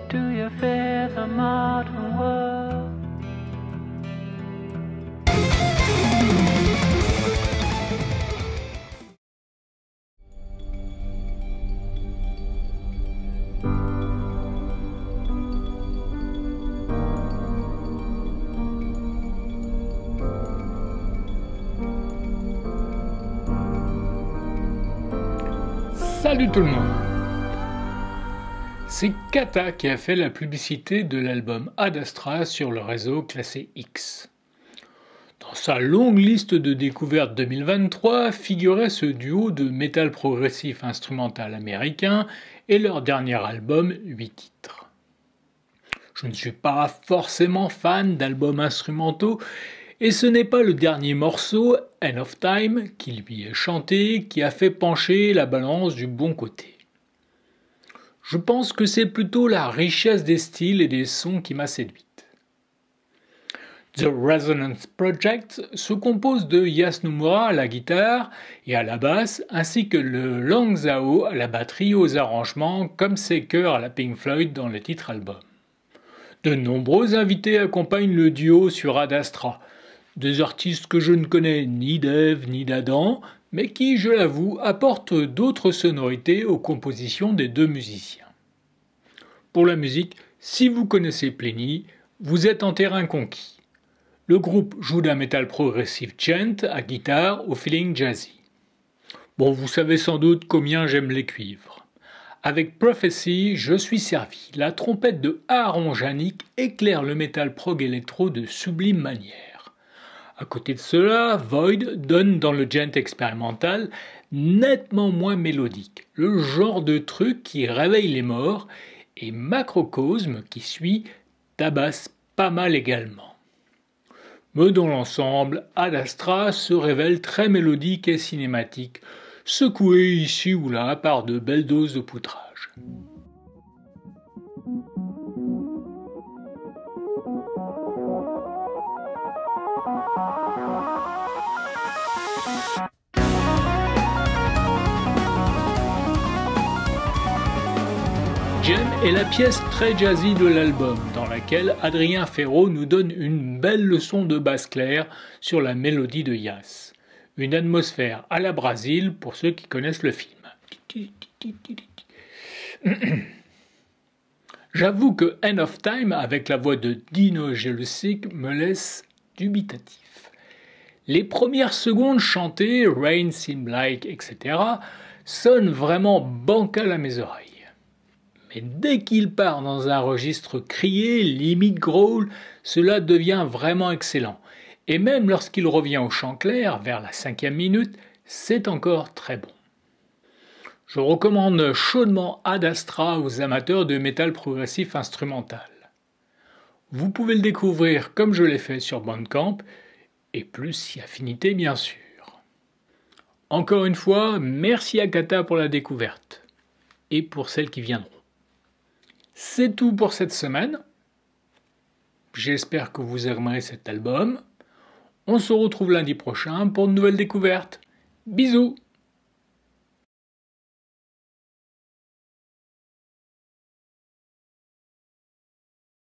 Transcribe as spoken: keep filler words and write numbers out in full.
Do you fear the modern world? Salut tout le monde! C'est Kata qui a fait la publicité de l'album Ad Astra sur le réseau classé X. Dans sa longue liste de découvertes deux mille vingt-trois figurait ce duo de métal progressif instrumental américain et leur dernier album, huit titres. Je ne suis pas forcément fan d'albums instrumentaux et ce n'est pas le dernier morceau, End of Time, qui lui est chanté, qui a fait pencher la balance du bon côté. Je pense que c'est plutôt la richesse des styles et des sons qui m'a séduite. The Resonance Project se compose de Yas Nomura à la guitare et à la basse, ainsi que le Lang Zhao à la batterie aux arrangements, comme ses chœurs à la Pink Floyd dans le titre album. De nombreux invités accompagnent le duo sur Ad Astra, des artistes que je ne connais ni d'Eve ni d'Adam, mais qui, je l'avoue, apportent d'autres sonorités aux compositions des deux musiciens. Pour la musique, si vous connaissez Pliny, vous êtes en terrain conquis. Le groupe joue d'un métal progressif chant à guitare au feeling jazzy. Bon, vous savez sans doute combien j'aime les cuivres. Avec Prophecy, je suis servi. La trompette de Aaron Janik éclaire le métal prog électro de sublime manière. À côté de cela, Void donne dans le djent expérimental nettement moins mélodique, le genre de truc qui réveille les morts, et Macrocosme qui suit tabasse pas mal également. Mais dans l'ensemble, Ad Astra se révèle très mélodique et cinématique, secoué ici ou là par de belles doses de poutrage. Gem est la pièce très jazzy de l'album, dans laquelle Adrien Ferro nous donne une belle leçon de basse claire sur la mélodie de Yas. Une atmosphère à la Brésil pour ceux qui connaissent le film. J'avoue que End of Time, avec la voix de Dino Jelusic, me laisse dubitatif. Les premières secondes chantées, Rain Seem Like, et cetera, sonnent vraiment bancales à mes oreilles. Mais dès qu'il part dans un registre crié, limite growl, cela devient vraiment excellent. Et même lorsqu'il revient au chant clair, vers la cinquième minute, c'est encore très bon. Je recommande chaudement Ad Astra aux amateurs de métal progressif instrumental. Vous pouvez le découvrir comme je l'ai fait sur Bandcamp, et plus si affinité bien sûr. Encore une fois, merci à Kata pour la découverte, et pour celles qui viendront. C'est tout pour cette semaine. J'espère que vous aimerez cet album. On se retrouve lundi prochain pour de nouvelles découvertes. Bisous!